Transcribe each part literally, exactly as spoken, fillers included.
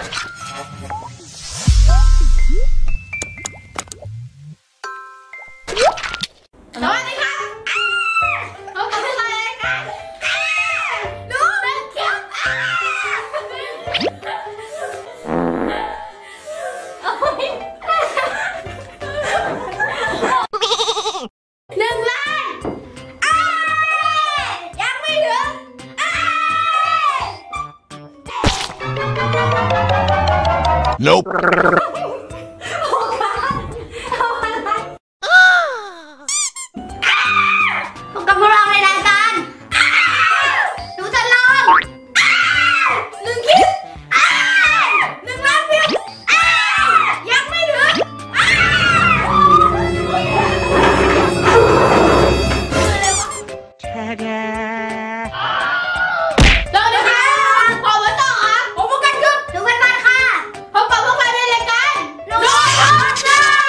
วัสดีครับพบกับพวกเราเลยกันดูเด็กเขียวหนึ่งล้านยังไม่ถึง Nope กับพวกเราในรายการหนูจะลองหนึ่งคลิปหนึ่งล้านวิวยังไม่ถึงเราจะมาขอมาต่อครับผมประกันครับหนึ่งพันบาทค่ะพบกับพวกเราในรายการหนูทดลอง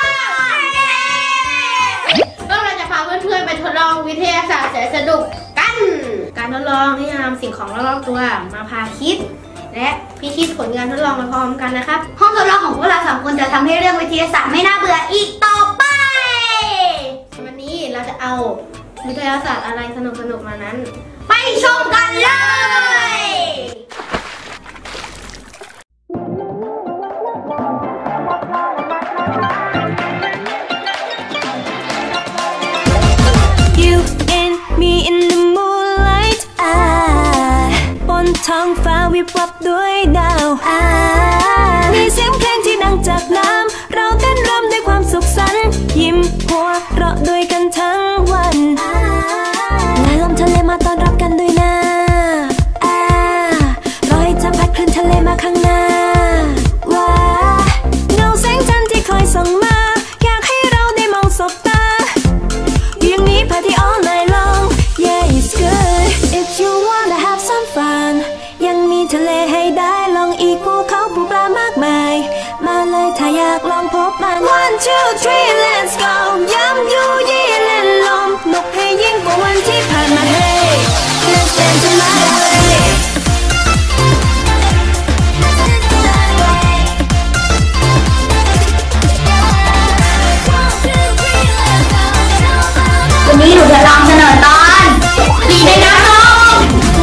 แล้วเราจะพาเพื่อนๆไปทดลองวิทยาศาสตร์แสนสนุกกันการทดลองที่จะนำสิ่งของรอบๆตัวมาพาคิดและพิชิตผลงานทดลองมาพร้อมกันนะครับห้องทดลองของพวกเราสามคนจะทำให้เรื่องวิทยาศาสตร์ไม่น่าเบื่ออีกต่อไปวันนี้เราจะเอาวิทยาศาสตร์อะไรสนุกๆมานั้นไปชมกันเลย You and me in the moonlight อ่าบนท้องฟ้าวิบวับด้วยดาวอ่ามีเสียงเพลงที่ดังจากน้ำเราเต้นรำด้วยความสุขสันต์ยิ้มหัวเราะด้วยกันทั้งวันและลมทะเลมาต้อนรับกันด้วยนะอ่ารอให้จับพัดคลื่นทะเลมาข้างหน้าว้าเงาแสงจันทร์ที่คอยส่องมาอยากให้เราได้มองสบตาอย่างนี้ party all night long yeah it's good if you wanna have some fun ยังมีทะเลให้ได้ลองอีกภูเขาภูปลามากมายมาเลยถ้าอยากลองพบมัน one two three let's go ย้ำยูยี่เล่นลมนกให้ยิ่งกว่าวันที่ผ่านมา hey let's dance tonight วันนี้หนูจะลองเสนอตอนดีในน้ำลม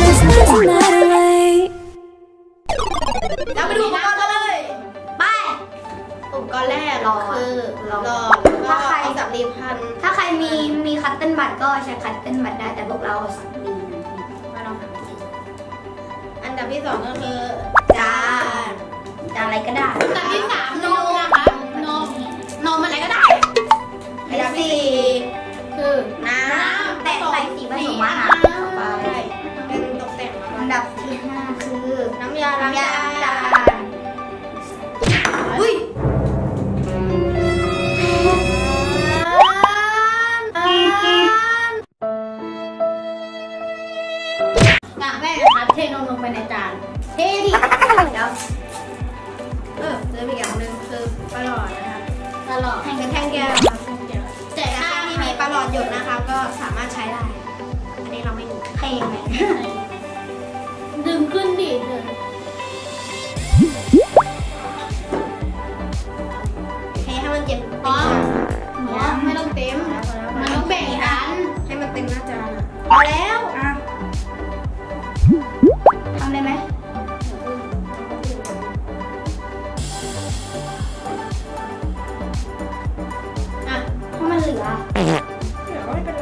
เราไปดูอุปกรณ์กันเลยไปอุปกรณ์แรกคือหลอดถ้าใครสับรีพันถ้าใครมีมีคัตเติ้ลบัตก็ใช้คัตเติ้ลบัตได้แต่พวกเราสับรีมาลองทำสิอันดับที่สองก็คือจานจานอะไรก็ได้อันดับที่สามนมนะคะนมนมอะไรก็ได้อันดับที่สี่คือน้ำแต่ใส่สีผสมอาหารเข้าไปเป็นตกแต่งอันดับที่ห้าคือน้ำยาล้างจานอุ้ยอย่างแรกนะคะเทนมลงไปในจานเทดิแล้วเออเริ่มอีกอย่างหนึ่งคือปลาหลอดนะครับปลาหลอดแทงเป็นแท่งแก้วแต่ถ้าไม่มีปลาหลอดหยดนะคะก็สามารถใช้ได้อันนี้เราไม่มีเทไหมดึงขึ้นดิเทให้มันเจ็บพอไม่ต้องเต็มมันต้องแบ่งกันให้มันเต็มหน้าจานพอแล้วทำได้ไหมอ่ะเพราะมันเหลือเหลือก็ไม่เป็นไร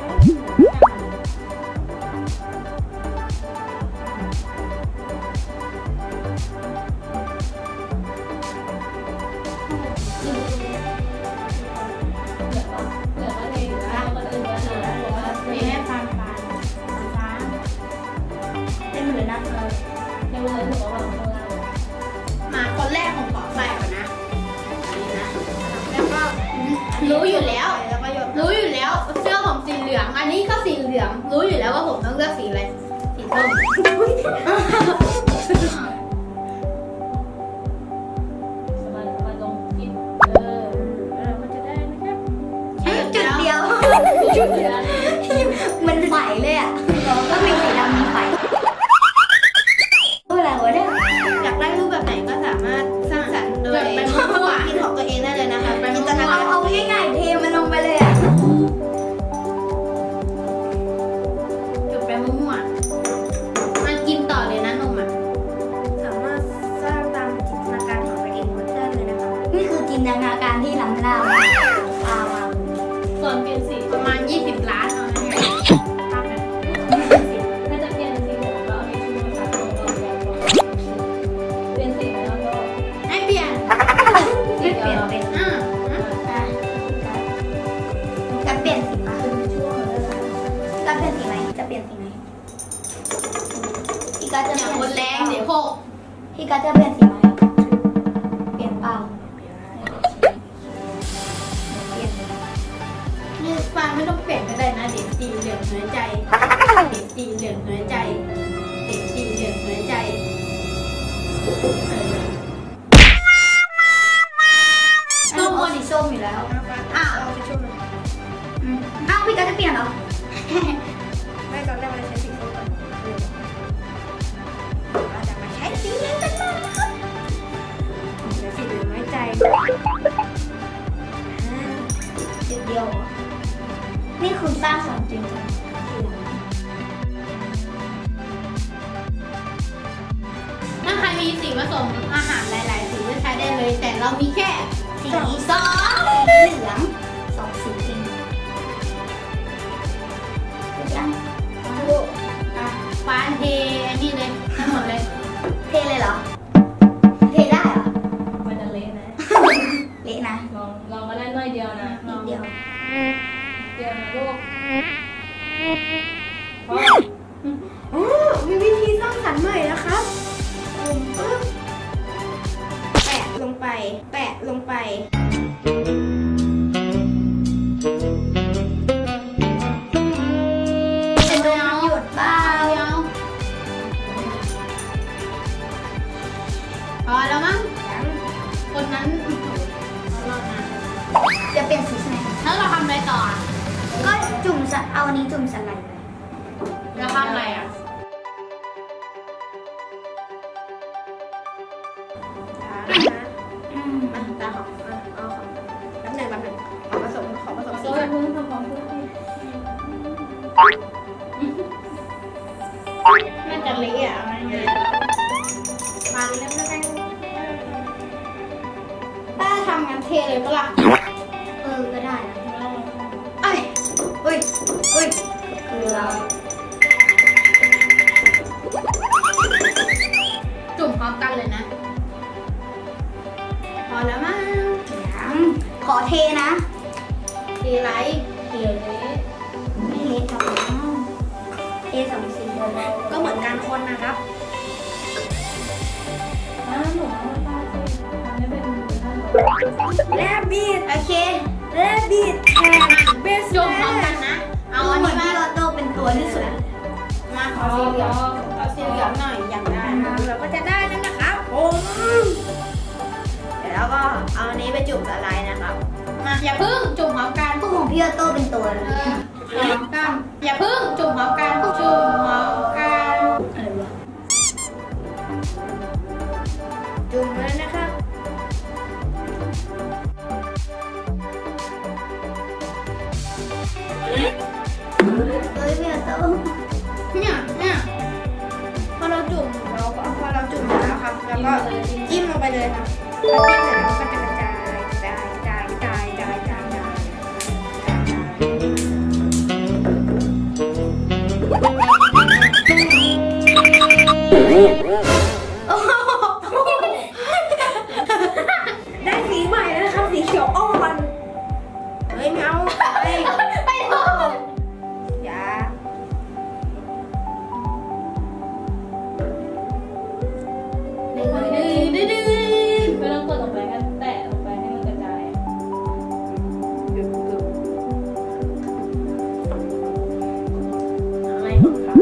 มาคนแรกของขอใส่ก่อนนะแล้วก็รู้อยู่แล้วรู้อยู่แล้วเสื้อผมสีเหลืองอันนี้ก็สีเหลืองรู้อยู่แล้วว่าผมต้องเลือกสีอะไรสีส้มจุดเดียวมันใสเลยอ่ะก็มีสีดำมีไฟอะไรวะเนี่ยอยากได้รูปแบบไหนก็สามารถพี่กัสจะเปลี่ยนสีไหมเปลี่ยนเปล่าเปลี่ยนนี่ฟังไม่ต้องเปลี่ยนก็ได้นะเด็กสีเหลืองเหนือใจเด็กสีเหลืองเหนือใจเด็กสีเหลืองเหนือใจส้มสีส้มอยู่แล้วอ้าวอ้าวพี่กัสจะเปลี่ยนเหรอไม่ตอนแรกมันใช้สีส้มก่อนเราจะมาใช้สีเหลืองกันบ้างนะครับเดี๋ยวสีเหลืองน้อยใจสีเดียวนี่คือสร้างสรรค์จริงถ้าใครมีสีผสมอาหารหลายๆสีก็ใช้ได้เลยแต่เรามีแค่สีส้มเหลืองสองสีเองยังลูกอ่ะฟานเทอันนี้เลยทั้งหมดเลยเทเลยเหรอเทได้เหรอมันจะเละนะเละนะลองลองมาได้น้อยเดียวนะนิดเดียวเดียวนะลูกโอ้มีวิธีสร้างสรรค์ใหม่นะครับแปะลงไปแปะลงไปหยุดบ้าพอแล้วมั้งคนนั้นจะเปลี่ยนสีใช่ไหมแล้วเราทำอะไรต่อก็จุ่มเอาอันนี้จุ่มสไลด์ไปเราทำอะไรอ่ะมาตาของเอาของน้ำหนึ่งน้ำหนึ่งขอผสมขอผสมสีก่อนน่าจะเละอ่ะมาเริ่มแล้วกันป้าทำงานเทเลยปะล่ะเออก็ได้นะเอ้ยเฮ้ยเฮ้ยเกลือจุ่มพร้อมกันเลยนะพอแล้วมั้งยังขอเทนะเทไรเทเลยไม่เททำแล้วเทสองสีก็เหมือนการคนนะครับอ้าวหนูตาสิทำไม่เป็นแลบบีดโอเคแลบบีดแทนเบสจุ่มพร้อมกันนะเอาเหมือนที่ออโต้เป็นตัวที่สุดมาขอสีเหลืองขอสีเหลืองหน่อยอยากได้เราก็จะได้แล้วนะครับโอ้เดี๋ยวเราก็เอาอันนี้ไปจุ่มละลายนะครับมาอย่าพึ่งจุ่มพร้อมกันพวกของพี่ออโต้เป็นตัวเลยพร้อมกันอย่าพึ่งจุ่มพร้อมกันจุ่มพร้อมกันอะไรวะจุ่มเลยนะครับเฮ้ยพี่ออโต้เนี่ยเนี่ยพอเราจุ่มเราพอเราจุ่มแล้วครับแล้วก็จิ้มลงไปเลยครับพอจิ้มเสร็จแล้วก็จะกระจายกระจายกระจายกระจายกระจายกระจายได้สีใหม่แล้วนะครับสีเขียวอ่อนเฮ้ยไม่เอาไปไปโทษอย่าดื้อดื้อดื้อดื้อไม่ต้องกดลงไปกันแตะลงไปให้มันกระจายหยุดหยุดอะไรของเขา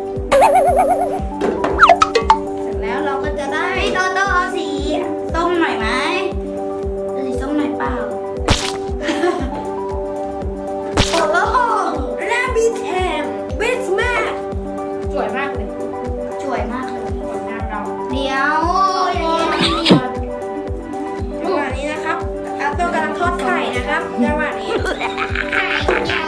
เสร็จแล้วเราก็จะได้พี่โตโต้เอาสีส้มหน่อยไหมสีส้มหน่อยเปล่าโอ้โหแรบบิทแอมเวสแม่สวยมากเลยสวยมากเลยผลงานเราเดี๋ยวอย่างนี้จังหวะนี้นะครับเอาตัวกำลังทอดไข่นะครับจังหวะนี้ไข่ยาว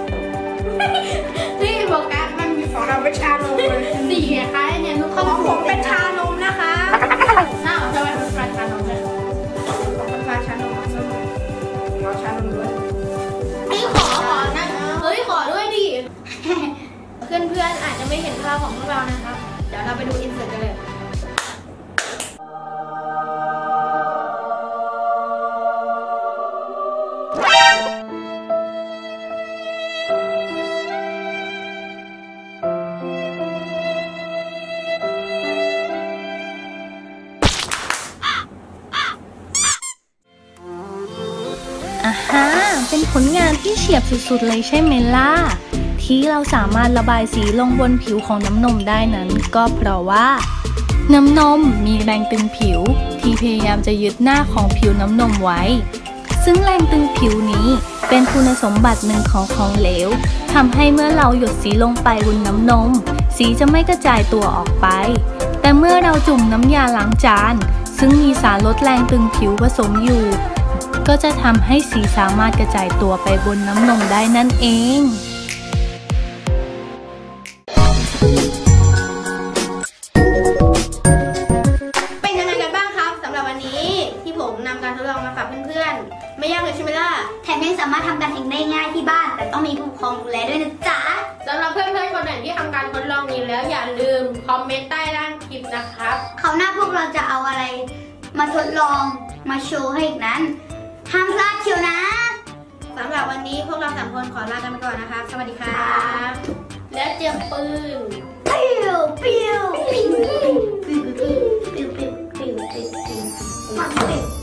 ที่โฟกัสมันมีของเราเป็นชานมสีคล้ายเนี่ยนุ๊กของผมเป็นชานมนะคะน่าเอาจะไปเป็นปลาชานมเลยของเป็นปลาชานมส้มเอาชานมด้วยนี่ขอขอนะเฮ้ยขอด้วยดิเพื่อนๆอาจจะไม่เห็นภาพของพวกเรานะครับเดี๋ยวเราไปดูอินเสิร์ตกันเลยอ่าฮะเป็นผลงานที่เฉียบสุดๆเลยใช่ไหมล่ะที่เราสามารถระบายสีลงบนผิวของน้ำนมได้นั้นก็เพราะว่าน้ำนมมีแรงตึงผิวที่พยายามจะยึดหน้าของผิวน้ำนมไว้ซึ่งแรงตึงผิวนี้เป็นคุณสมบัติหนึ่งของของเหลวทำให้เมื่อเราหยดสีลงไปบนน้ำนมสีจะไม่กระจายตัวออกไปแต่เมื่อเราจุ่มน้ำยาล้างจานซึ่งมีสารลดแรงตึงผิวผสมอยู่ก็จะทำให้สีสามารถกระจายตัวไปบนน้ำนมได้นั่นเองเป็นยังไงกันบ้างครับสำหรับวันนี้ที่ผมนำการทดลองมาฝากเพื่อนๆไม่ยากเลยใช่ไหมล่ะแถมยังสามารถทำกันเองได้ง่ายที่บ้านแต่ต้องมีผู้ปกครองดูแลด้วยนะจ๊ะสำหรับเพื่อนๆคนไหนที่ทำการทดลองนี้แล้วอย่าลืมคอมเมนต์ใต้ล่างคลิปนะครับคราวหน้าพวกเราจะเอาอะไรมาทดลองมาโชว์ให้อีกนั้นห้ามพลาดเชียวนะสำหรับวันนี้พวกเราสามคนขอลากันไปก่อนนะคะสวัสดีครับและเตรียมปืนปิ้วปิ้วปิ้วปิ้วปิ้วปิ้วปิ้วปิ้วปิ้วปิ้ว